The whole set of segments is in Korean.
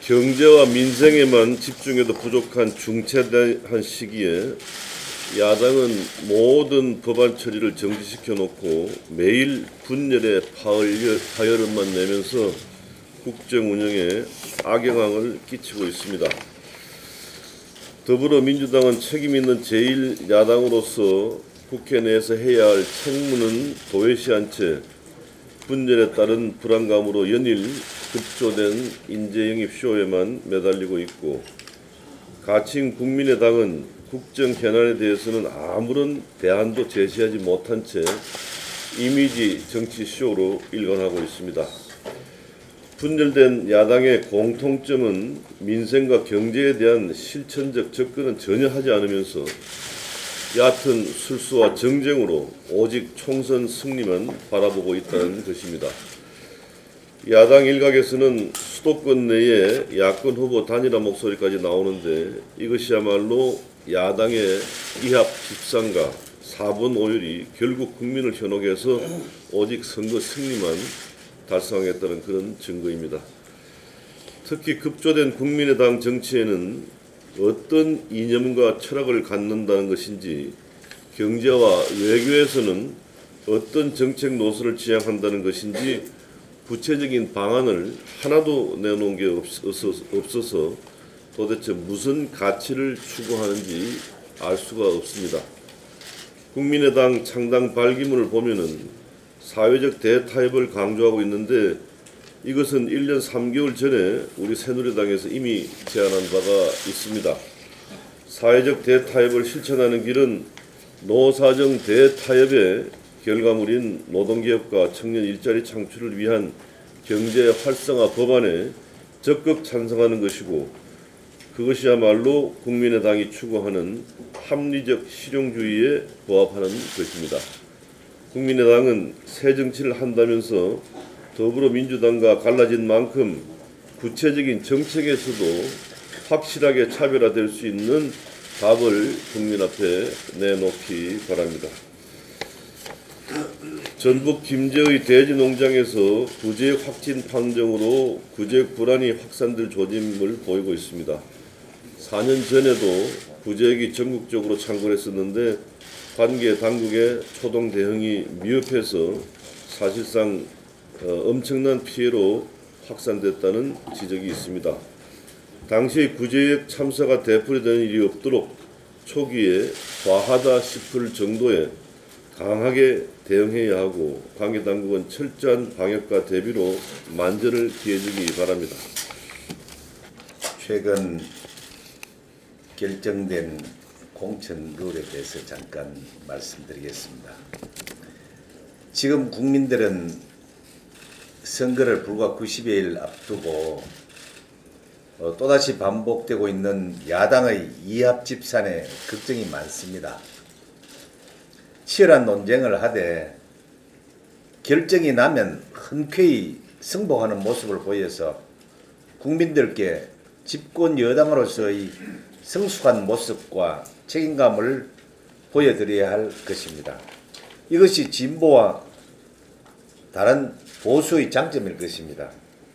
경제와 민생에만 집중해도 부족한 중차대한 시기에 야당은 모든 법안 처리를 정지시켜 놓고 매일 분열의 파열음만 내면서 국정 운영에 악영향을 끼치고 있습니다. 더불어민주당은 책임있는 제1야당으로서 국회 내에서 해야 할 책무는 도외시한 채 분열에 따른 불안감으로 연일 급조된 인재영입쇼에만 매달리고 있고, 가칭 국민의당은 국정 현안에 대해서는 아무런 대안도 제시하지 못한 채 이미지 정치쇼로 일관하고 있습니다. 분열된 야당의 공통점은 민생과 경제에 대한 실천적 접근은 전혀 하지 않으면서 얕은 술수와 정쟁으로 오직 총선 승리만 바라보고 있다는 것입니다. 야당 일각에서는 수도권 내에 야권 후보 단일화 목소리까지 나오는데, 이것이야말로 야당의 이합 집산과 4분 5열이 결국 국민을 현혹해서 오직 선거 승리만 달성하겠다는 그런 증거입니다. 특히 급조된 국민의당 정치에는 어떤 이념과 철학을 갖는다는 것인지, 경제와 외교에서는 어떤 정책 노선을 지향한다는 것인지 구체적인 방안을 하나도 내놓은 게 없어서 도대체 무슨 가치를 추구하는지 알 수가 없습니다. 국민의당 창당 발기문을 보면은 사회적 대타협을 강조하고 있는데, 이것은 1년 3개월 전에 우리 새누리당에서 이미 제안한 바가 있습니다. 사회적 대타협을 실천하는 길은 노사정 대타협의 결과물인 노동개혁과 청년 일자리 창출을 위한 경제 활성화 법안에 적극 찬성하는 것이고, 그것이야말로 국민의당이 추구하는 합리적 실용주의에 부합하는 것입니다. 국민의당은 새 정치를 한다면서 더불어민주당과 갈라진 만큼 구체적인 정책에서도 확실하게 차별화될 수 있는 답을 국민 앞에 내놓기 바랍니다. 전북 김제의 대지농장에서 구제역 확진 판정으로 구제역 불안이 확산될 조짐을 보이고 있습니다. 4년 전에도 구제역이 전국적으로 창궐했었는데 관계 당국의 초동 대응이 미흡해서 사실상 엄청난 피해로 확산됐다는 지적이 있습니다. 당시 구제역 참사가 되풀이되는 일이 없도록 초기에 과하다 싶을 정도에 강하게 대응해야 하고, 관계당국은 철저한 방역과 대비로 만전을 기해주기 바랍니다. 최근 결정된 공천 룰에 대해서 잠깐 말씀드리겠습니다. 지금 국민들은 선거를 불과 90여일 앞두고 또다시 반복되고 있는 야당의 이합 집산에 걱정이 많습니다. 치열한 논쟁을 하되 결정이 나면 흔쾌히 승복하는 모습을 보여서 국민들께 집권 여당으로서의 성숙한 모습과 책임감을 보여드려야 할 것입니다. 이것이 진보와 다른 보수의 장점일 것입니다.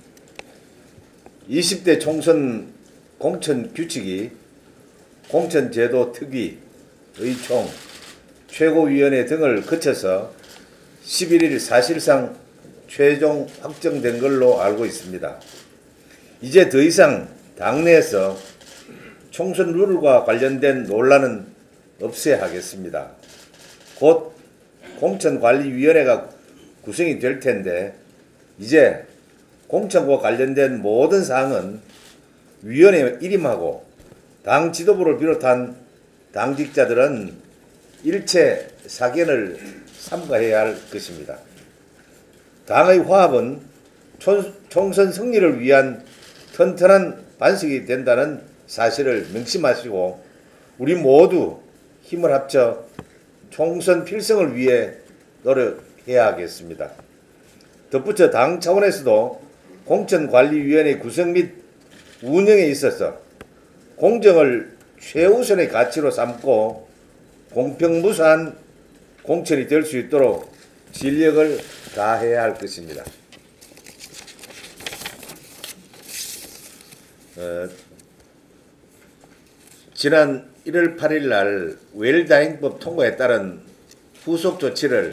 20대 총선 공천 규칙이 공천제도 특위, 의총, 최고위원회 등을 거쳐서 11일 사실상 최종 확정된 걸로 알고 있습니다. 이제 더 이상 당내에서 총선 룰과 관련된 논란은 없어야 하겠습니다. 곧 공천관리위원회가 구성이 될 텐데, 이제 공천과 관련된 모든 사항은 위원회에 일임하고 당 지도부를 비롯한 당직자들은 일체 사견을 삼가해야 할 것입니다. 당의 화합은 총선 승리를 위한 튼튼한 반석이 된다는 사실을 명심하시고, 우리 모두 힘을 합쳐 총선 필승을 위해 노력해야 하겠습니다. 덧붙여 당 차원에서도 공천관리위원회 구성 및 운영에 있어서 공정을 최우선의 가치로 삼고 공평무사한 공천이 될 수 있도록 진력을 다해야 할 것입니다. 지난 1월 8일 날 웰다잉법 통과에 따른 후속 조치를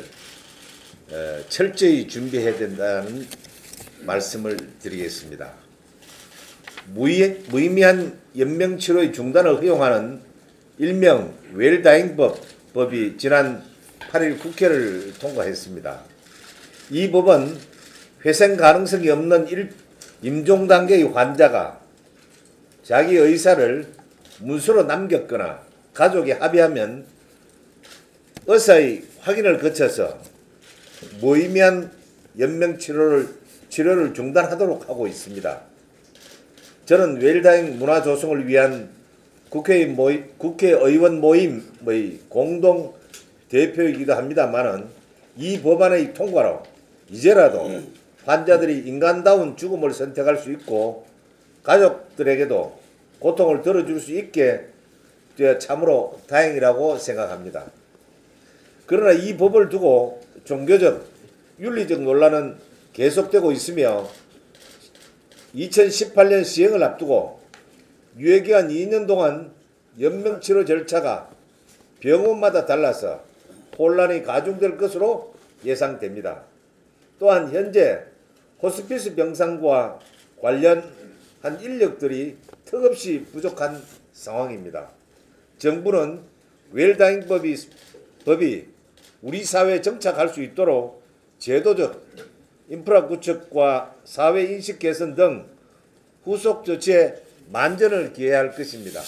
철저히 준비해야 된다는 말씀을 드리겠습니다. 무의미한 연명치료의 중단을 허용하는 일명 웰다잉법이 지난 8일 국회를 통과했습니다. 이 법은 회생 가능성이 없는 임종 단계의 환자가 자기 의사를 문서로 남겼거나 가족이 합의하면 의사의 확인을 거쳐서 무의미한 연명치료를 중단하도록 하고 있습니다. 저는 웰다잉 문화 조성을 위한 국회의원 모임의 공동 대표이기도 합니다만은 이 법안의 통과로 이제라도 환자들이 인간다운 죽음을 선택할 수 있고 가족들에게도 고통을 덜어줄 수 있게 되어 참으로 다행이라고 생각합니다. 그러나 이 법을 두고 종교적, 윤리적 논란은 계속되고 있으며 2018년 시행을 앞두고 유예기간 2년 동안 연명치료 절차가 병원마다 달라서 혼란이 가중될 것으로 예상됩니다. 또한 현재 호스피스 병상과 관련한 인력들이 턱없이 부족한 상황입니다. 정부는 웰다잉법이 우리 사회에 정착할 수 있도록 제도적 인프라 구축과 사회인식 개선 등 후속 조치에 만전을 기해야 할 것입니다.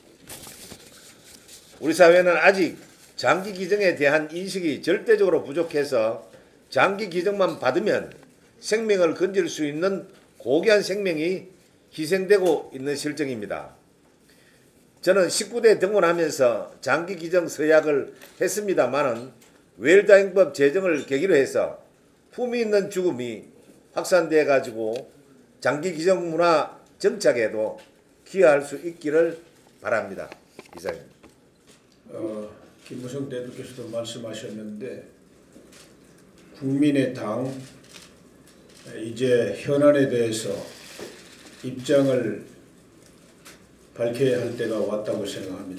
우리 사회는 아직 장기 기증에 대한 인식이 절대적으로 부족해서 장기 기증만 받으면 생명을 건질 수 있는 고귀한 생명이 희생되고 있는 실정입니다. 저는 19대 등원하면서 장기 기증 서약을 했습니다마는 웰다잉법 제정을 계기로 해서 품위 있는 죽음이 확산돼 가지고 장기 기증 문화 정착에도 기여할 수 있기를 바랍니다. 이상입니다. 김무성 대표께서도 말씀하셨는데 국민의당 이제 현안에 대해서 입장을 밝혀야 할 때가 왔다고 생각합니다.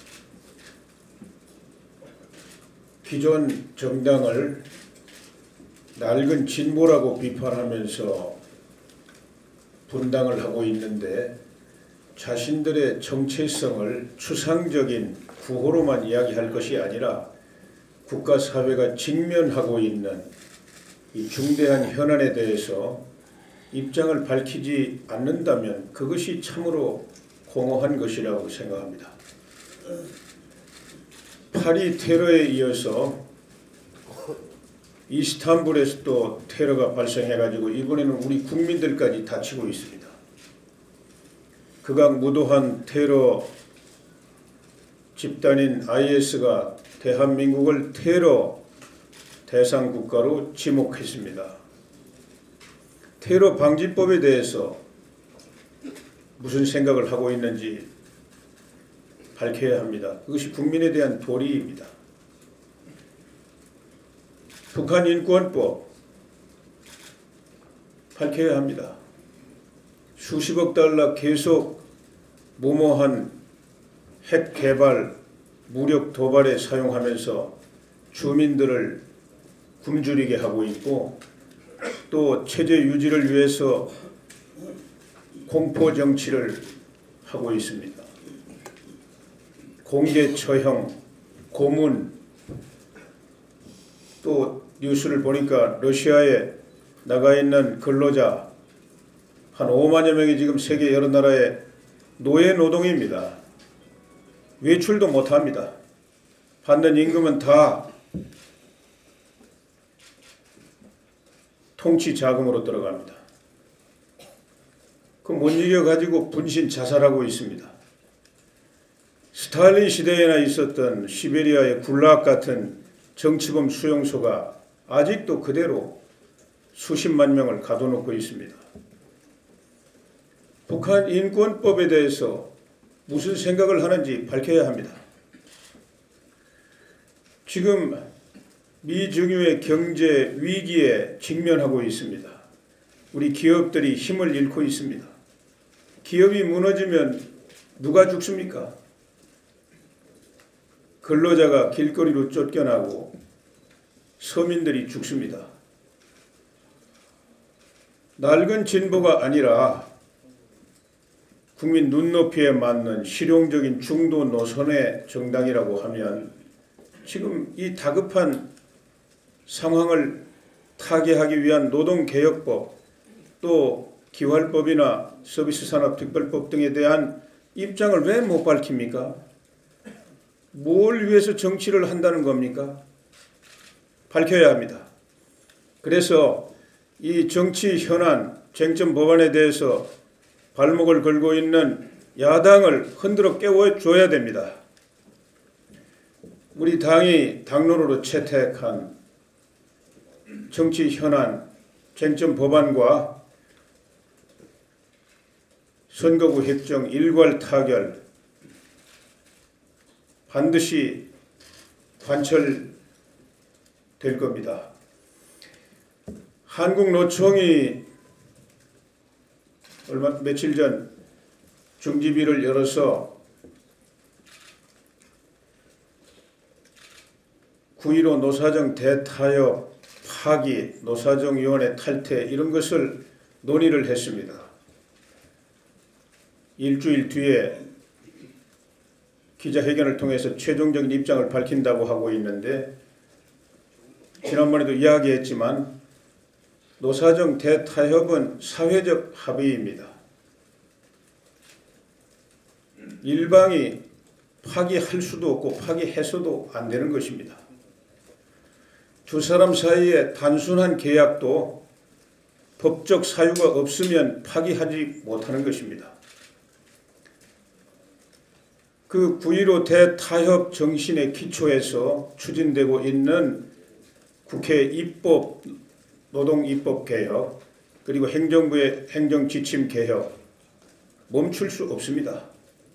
기존 정당을 낡은 진보라고 비판하면서 분당을 하고 있는데 자신들의 정체성을 추상적인 구호로만 이야기할 것이 아니라 국가 사회가 직면하고 있는 이 중대한 현안에 대해서 입장을 밝히지 않는다면 그것이 참으로 공허한 것이라고 생각합니다. 파리 테러에 이어서 이스탄불에서 또 테러가 발생해가지고 이번에는 우리 국민들까지 다치고 있습니다. 극악무도한 테러 집단인 IS가 대한민국을 테러 대상 국가로 지목했습니다. 테러 방지법에 대해서 무슨 생각을 하고 있는지 밝혀야 합니다. 그것이 국민에 대한 도리입니다. 북한 인권법 밝혀야 합니다. 수십억 달러 계속 무모한 핵 개발, 무력 도발에 사용하면서 주민들을 굶주리게 하고 있고 또 체제 유지를 위해서 공포 정치를 하고 있습니다. 공개 처형, 고문, 또 뉴스를 보니까 러시아에 나가 있는 근로자 한 5만여 명이 지금 세계 여러 나라에 노예 노동입니다. 외출도 못합니다. 받는 임금은 다 통치 자금으로 들어갑니다. 그 못 이겨가지고 분신 자살하고 있습니다. 스탈린 시대에나 있었던 시베리아의 굴락 같은 정치범 수용소가 아직도 그대로 수십만 명을 가둬놓고 있습니다. 북한 인권법에 대해서 무슨 생각을 하는지 밝혀야 합니다. 지금 미증유의 경제 위기에 직면하고 있습니다. 우리 기업들이 힘을 잃고 있습니다. 기업이 무너지면 누가 죽습니까? 근로자가 길거리로 쫓겨나고 서민들이 죽습니다. 낡은 진보가 아니라 국민 눈높이에 맞는 실용적인 중도 노선의 정당이라고 하면 지금 이 다급한 상황을 타개하기 위한 노동개혁법 또 기활법이나 서비스산업특별법 등에 대한 입장을 왜 못 밝힙니까? 뭘 위해서 정치를 한다는 겁니까? 밝혀야 합니다. 그래서 이 정치 현안 쟁점 법안에 대해서 발목을 걸고 있는 야당을 흔들어 깨워줘야 됩니다. 우리 당이 당론으로 채택한 정치 현안 쟁점 법안과 선거구 획정 일괄 타결 반드시 관철될 겁니다. 한국노총이 며칠 전 중지비를 열어서 9.15 노사정 대타협, 파기, 노사정위원회 탈퇴 이런 것을 논의를 했습니다. 일주일 뒤에 기자회견을 통해서 최종적인 입장을 밝힌다고 하고 있는데 지난번에도 이야기했지만 노사정 대타협은 사회적 합의입니다. 일방이 파기할 수도 없고 파기해서도 안 되는 것입니다. 두 사람 사이에 단순한 계약도 법적 사유가 없으면 파기하지 못하는 것입니다. 그 9.15 대타협 정신의 기초에서 추진되고 있는 국회 입법, 노동 입법 개혁, 그리고 행정부의 행정 지침 개혁 멈출 수 없습니다.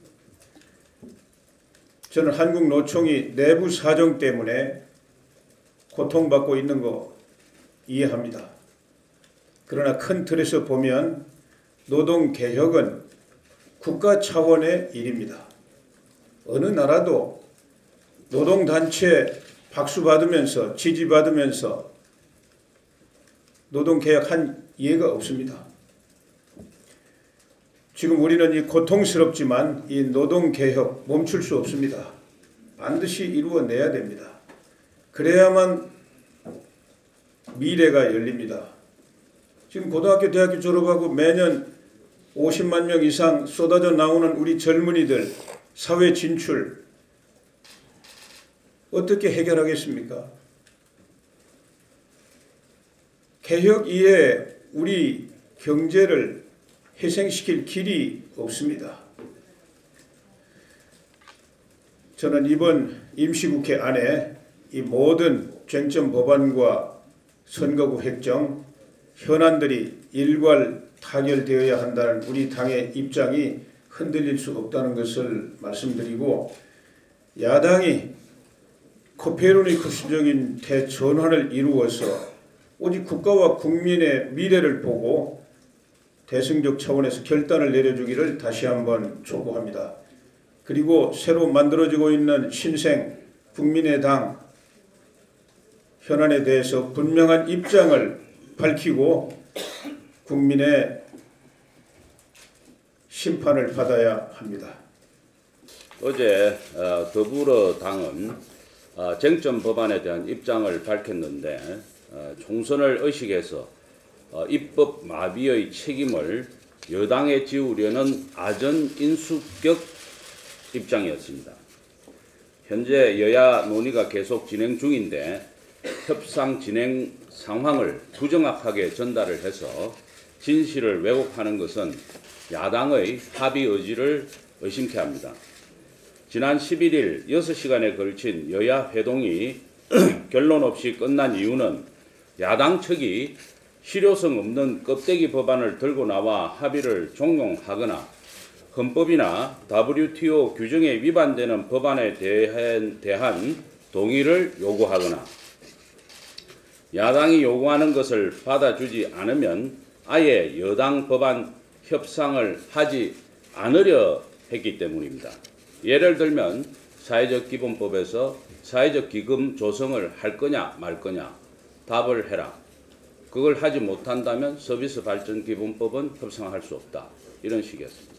저는 한국 노총이 내부 사정 때문에 고통받고 있는 거 이해합니다. 그러나 큰 틀에서 보면 노동 개혁은 국가 차원의 일입니다. 어느 나라도 노동단체 박수 받으면서 지지받으면서 노동개혁한 예가 없습니다. 지금 우리는 이 고통스럽지만 이 노동개혁 멈출 수 없습니다. 반드시 이루어내야 됩니다. 그래야만 미래가 열립니다. 지금 고등학교, 대학교 졸업하고 매년 50만 명 이상 쏟아져 나오는 우리 젊은이들 사회 진출 어떻게 해결하겠습니까? 개혁 이외에 우리 경제를 회생시킬 길이 없습니다. 저는 이번 임시국회 안에 이 모든 쟁점 법안과 선거구 획정 현안들이 일괄 타결되어야 한다는 우리 당의 입장이 흔들릴 수 없다는 것을 말씀드리고, 야당이 코페르니쿠스적인 대전환을 이루어서 오직 국가와 국민의 미래를 보고 대승적 차원에서 결단을 내려주기를 다시 한번 촉구합니다. 그리고 새로 만들어지고 있는 신생 국민의당 현안에 대해서 분명한 입장을 밝히고 국민의 심판을 받아야 합니다. 어제 더불어당은 쟁점 법안에 대한 입장을 밝혔는데 총선을 의식해서 입법 마비의 책임을 여당에 지우려는 아전인수격 입장이었습니다. 현재 여야 논의가 계속 진행 중인데 협상 진행 상황을 부정확하게 전달을 해서 진실을 왜곡하는 것은 야당의 합의 의지를 의심케 합니다. 지난 11일 6시간에 걸친 여야 회동이 결론 없이 끝난 이유는 야당 측이 실효성 없는 껍데기 법안을 들고 나와 합의를 종용하거나 헌법이나 WTO 규정에 위반되는 법안에 대한 동의를 요구하거나 야당이 요구하는 것을 받아주지 않으면 아예 여당 법안 협상을 하지 않으려 했기 때문입니다. 예를 들면 사회적 기본법에서 사회적 기금 조성을 할 거냐 말 거냐 답을 해라. 그걸 하지 못한다면 서비스 발전 기본법은 협상할 수 없다. 이런 식이었습니다.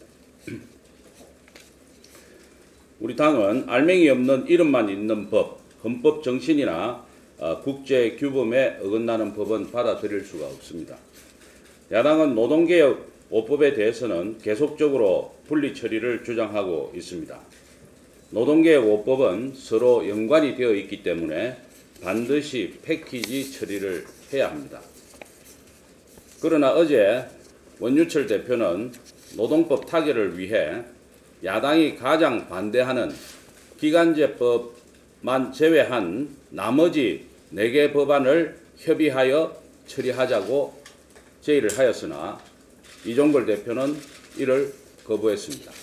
우리 당은 알맹이 없는 이름만 있는 법, 헌법 정신이나 국제 규범에 어긋나는 법은 받아들일 수가 없습니다. 야당은 노동개혁 5법에 대해서는 계속적으로 분리 처리를 주장하고 있습니다. 노동개혁 5법은 서로 연관이 되어 있기 때문에 반드시 패키지 처리를 해야 합니다. 그러나 어제 원유철 대표는 노동법 타결을 위해 야당이 가장 반대하는 기간제법만 제외한 나머지 4개 법안을 협의하여 처리하자고 제의를 하였으나 이종걸 대표는 이를 거부했습니다.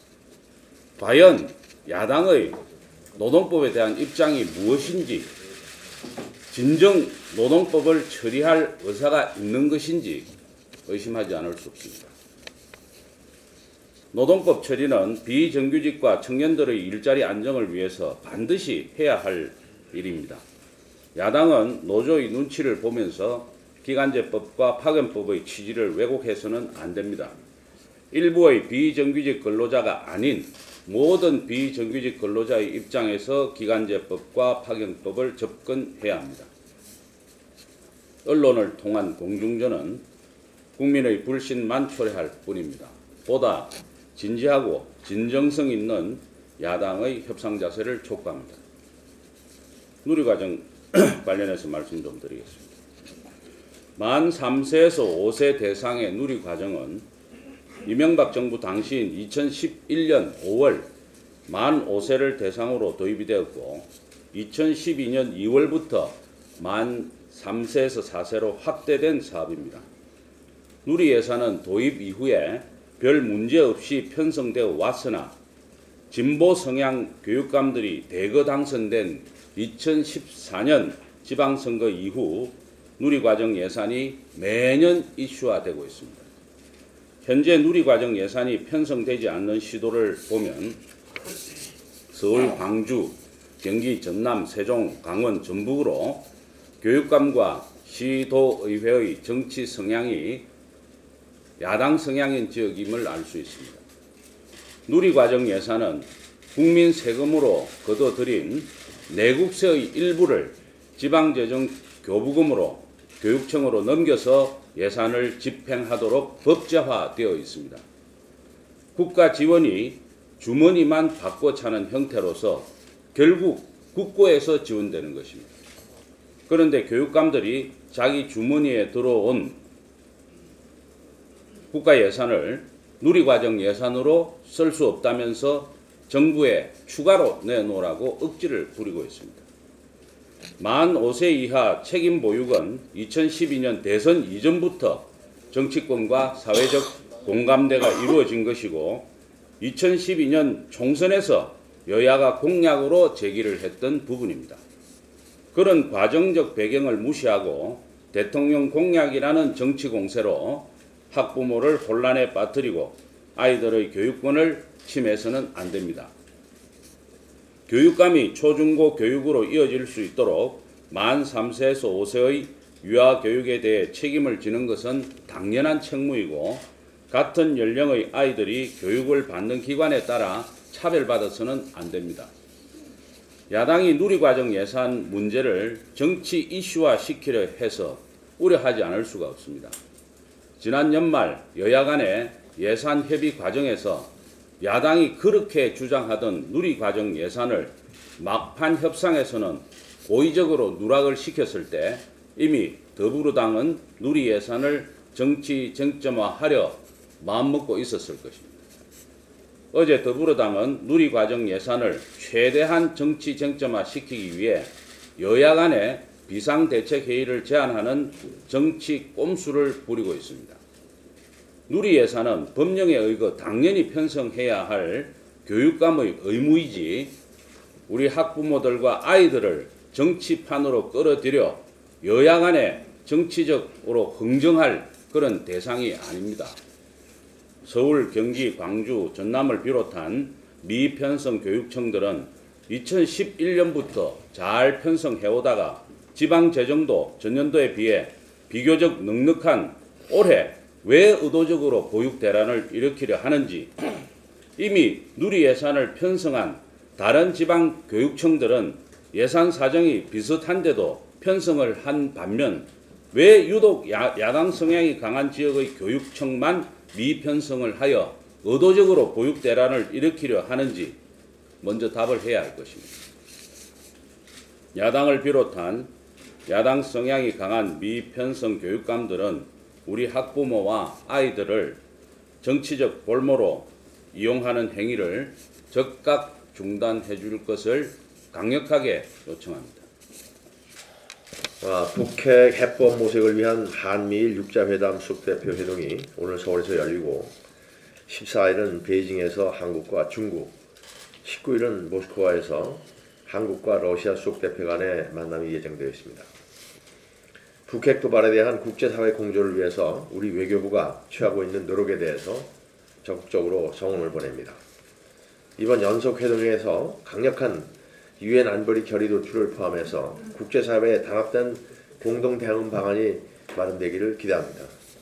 과연 야당의 노동법에 대한 입장이 무엇인지, 진정 노동법을 처리할 의사가 있는 것인지 의심하지 않을 수 없습니다. 노동법 처리는 비정규직과 청년들의 일자리 안정을 위해서 반드시 해야 할 일입니다. 야당은 노조의 눈치를 보면서 기간제법과 파견법의 취지를 왜곡해서는 안 됩니다. 일부의 비정규직 근로자가 아닌 모든 비정규직 근로자의 입장에서 기간제법과 파견법을 접근해야 합니다. 언론을 통한 공중전은 국민의 불신만 초래할 뿐입니다. 보다 진지하고 진정성 있는 야당의 협상 자세를 촉구합니다. 누리과정 관련해서 말씀 좀 드리겠습니다. 만 3세에서 5세 대상의 누리과정은 이명박 정부 당시인 2011년 5월 만 5세를 대상으로 도입이 되었고 2012년 2월부터 만 3세에서 4세로 확대된 사업입니다. 누리예산은 도입 이후에 별 문제 없이 편성되어 왔으나 진보 성향 교육감들이 대거 당선된 2014년 지방선거 이후 누리과정 예산이 매년 이슈화되고 있습니다. 현재 누리과정 예산이 편성되지 않는 시도를 보면 서울, 광주, 경기, 전남, 세종, 강원, 전북으로 교육감과 시도의회의 정치 성향이 야당 성향인 지역임을 알 수 있습니다. 누리과정 예산은 국민 세금으로 거둬들인 내국세의 일부를 지방재정 교부금으로 교육청으로 넘겨서 예산을 집행하도록 법제화되어 있습니다. 국가 지원이 주머니만 받고 차는 형태로서 결국 국고에서 지원되는 것입니다. 그런데 교육감들이 자기 주머니에 들어온 국가 예산을 누리과정 예산으로 쓸 수 없다면서 정부에 추가로 내놓으라고 억지를 부리고 있습니다. 만 5세 이하 책임 보육은 2012년 대선 이전부터 정치권과 사회적 공감대가 이루어진 것이고 2012년 총선에서 여야가 공약으로 제기를 했던 부분입니다. 그런 과정적 배경을 무시하고 대통령 공약이라는 정치 공세로 학부모를 혼란에 빠뜨리고 아이들의 교육권을 침해해서는 안 됩니다. 교육감이 초중고 교육으로 이어질 수 있도록 만 3세에서 5세의 유아교육에 대해 책임을 지는 것은 당연한 책무이고 같은 연령의 아이들이 교육을 받는 기관에 따라 차별받아서는 안 됩니다. 야당이 누리과정 예산 문제를 정치 이슈화 시키려 해서 우려하지 않을 수가 없습니다. 지난 연말 여야 간의 예산 협의 과정에서 야당이 그렇게 주장하던 누리과정 예산을 막판 협상에서는 고의적으로 누락을 시켰을 때 이미 더불어당은 누리 예산을 정치 쟁점화하려 마음먹고 있었을 것입니다. 어제 더불어당은 누리과정 예산을 최대한 정치 쟁점화 시키기 위해 여야 간의 비상대책회의를 제안하는 정치 꼼수를 부리고 있습니다. 누리 예산은 법령에 의거 당연히 편성해야 할 교육감의 의무이지 우리 학부모들과 아이들을 정치판으로 끌어들여 여야 간에 정치적으로 흥정할 그런 대상이 아닙니다. 서울, 경기, 광주, 전남을 비롯한 미편성 교육청들은 2011년부터 잘 편성해오다가 지방 재정도 전년도에 비해 비교적 넉넉한 올해 왜 의도적으로 보육 대란을 일으키려 하는지, 이미 누리 예산을 편성한 다른 지방 교육청들은 예산 사정이 비슷한데도 편성을 한 반면 왜 유독 야당 성향이 강한 지역의 교육청만 미편성을 하여 의도적으로 보육 대란을 일으키려 하는지 먼저 답을 해야 할 것입니다. 야당을 비롯한 야당 성향이 강한 미편성 교육감들은 우리 학부모와 아이들을 정치적 볼모로 이용하는 행위를 즉각 중단해 줄 것을 강력하게 요청합니다. 북핵 해법 모색을 위한 한미일 육자회담 수석대표 회동이 오늘 서울에서 열리고 14일은 베이징에서 한국과 중국, 19일은 모스크바에서 한국과 러시아 수석대표 간의 만남이 예정되어 있습니다. 북핵 도발에 대한 국제사회 공조를 위해서 우리 외교부가 취하고 있는 노력에 대해서 적극적으로 성원을 보냅니다. 이번 연석회동에서 강력한 유엔 안보리 결의 도출을 포함해서 국제사회에 단합된 공동 대응 방안이 마련되기를 기대합니다.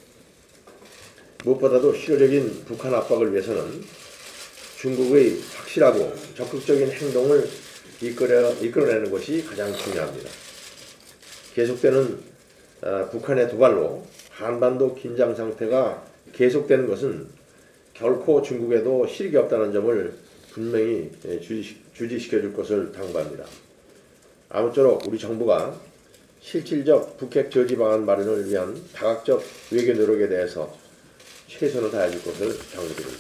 무엇보다도 실효적인 북한 압박을 위해서는 중국의 확실하고 적극적인 행동을 이끌어내는 것이 가장 중요합니다. 계속되는 북한의 도발로 한반도 긴장 상태가 계속되는 것은 결코 중국에도 실익이 없다는 점을 분명히 주지시켜 줄 것을 당부합니다. 아무쪼록 우리 정부가 실질적 북핵 저지 방안 마련을 위한 다각적 외교 노력에 대해서 최선을 다해 줄 것을 당부드립니다.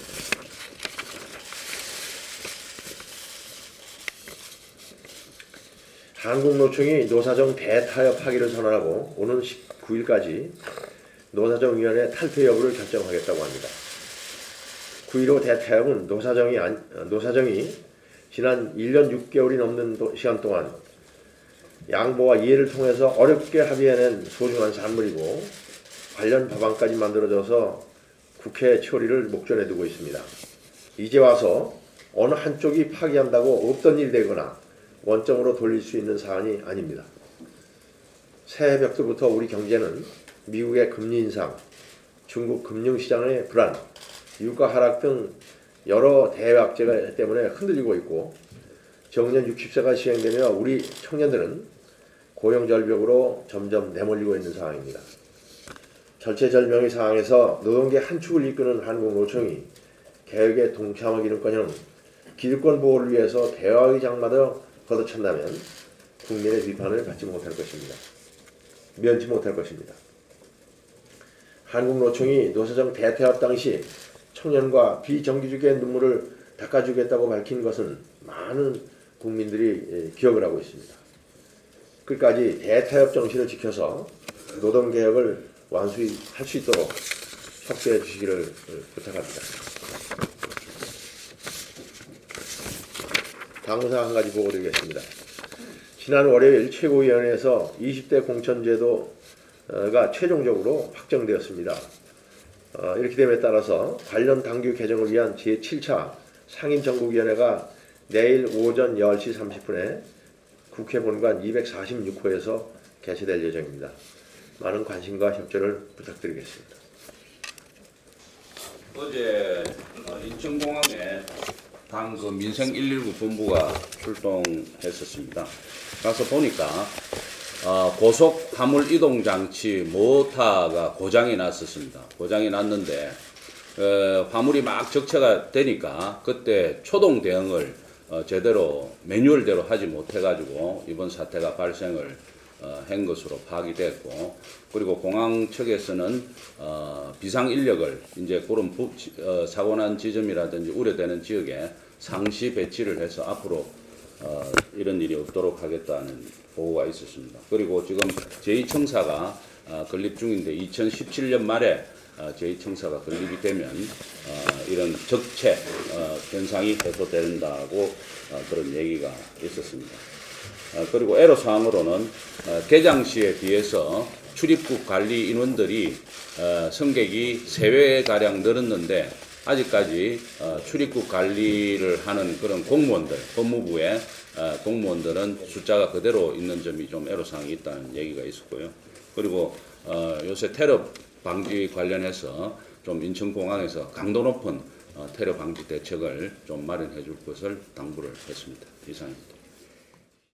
한국노총이 노사정 대타협하기를 선언하고 오는 19일까지 노사정위원회 탈퇴 여부를 결정하겠다고 합니다. 9.15 대타협은 노사정이 지난 1년 6개월이 넘는 시간 동안 양보와 이해를 통해서 어렵게 합의해낸 소중한 산물이고 관련 법안까지 만들어져서 국회 처리를 목전에 두고 있습니다. 이제 와서 어느 한쪽이 파기한다고 없던 일이 되거나 원점으로 돌릴 수 있는 사안이 아닙니다. 새해 벽두부터 우리 경제는 미국의 금리 인상, 중국 금융시장의 불안, 유가 하락 등 여러 대외악재 때문에 흔들리고 있고 정년 60세가 시행되며 우리 청년들은 고용절벽으로 점점 내몰리고 있는 상황입니다. 절체절명의 상황에서 노동계 한 축을 이끄는 한국노총이 개혁에 동참하기는커녕 기득권 보호를 위해서 대화의 장마저 걷어찬다면 국민의 비판을 받지 못할 것입니다. 면치 못할 것입니다. 한국노총이 노사정 대퇴합 당시 청년과 비정규직의 눈물을 닦아주겠다고 밝힌 것은 많은 국민들이 기억을 하고 있습니다. 끝까지 대타협 정신을 지켜서 노동개혁을 완수히 할 수 있도록 협조해 주시기를 부탁합니다. 다음사 한 가지 보고드리겠습니다. 지난 월요일 최고위원회에서 20대 공천제도가 최종적으로 확정되었습니다. 이렇게 됨에 따라서 관련 당규 개정을 위한 제7차 상임정국위원회가 내일 오전 10시 30분에 국회 본관 246호에서 개최될 예정입니다. 많은 관심과 협조를 부탁드리겠습니다. 어제 인천공항에 당 민생 119 본부가 출동했었습니다. 가서 보니까 고속 화물 이동 장치 모터가 고장이 났었습니다. 고장이 났는데 화물이 막 적체가 되니까 그때 초동 대응을 제대로 매뉴얼대로 하지 못해가지고 이번 사태가 발생을 한 것으로 파악이 됐고, 그리고 공항 측에서는 비상 인력을 이제 그런 사고 난 지점이라든지 우려되는 지역에 상시 배치를 해서 앞으로 이런 일이 없도록 하겠다는 보고가 있었습니다. 그리고 지금 제2청사가 건립 중인데 2017년 말에 제2청사가 건립이 되면 이런 적체 현상이 해소된다고 그런 얘기가 있었습니다. 그리고 애로사항으로는 개장시에 비해서 출입국 관리 인원들이 승객이 3배가량 늘었는데 아직까지 출입국 관리를 하는 그런 공무원들, 법무부의 공무원들은 숫자가 그대로 있는 점이 좀 애로사항이 있다는 얘기가 있었고요. 그리고 요새 테러 방지 관련해서 좀 인천공항에서 강도 높은 테러 방지 대책을 좀 마련해 줄 것을 당부를 했습니다. 이상입니다.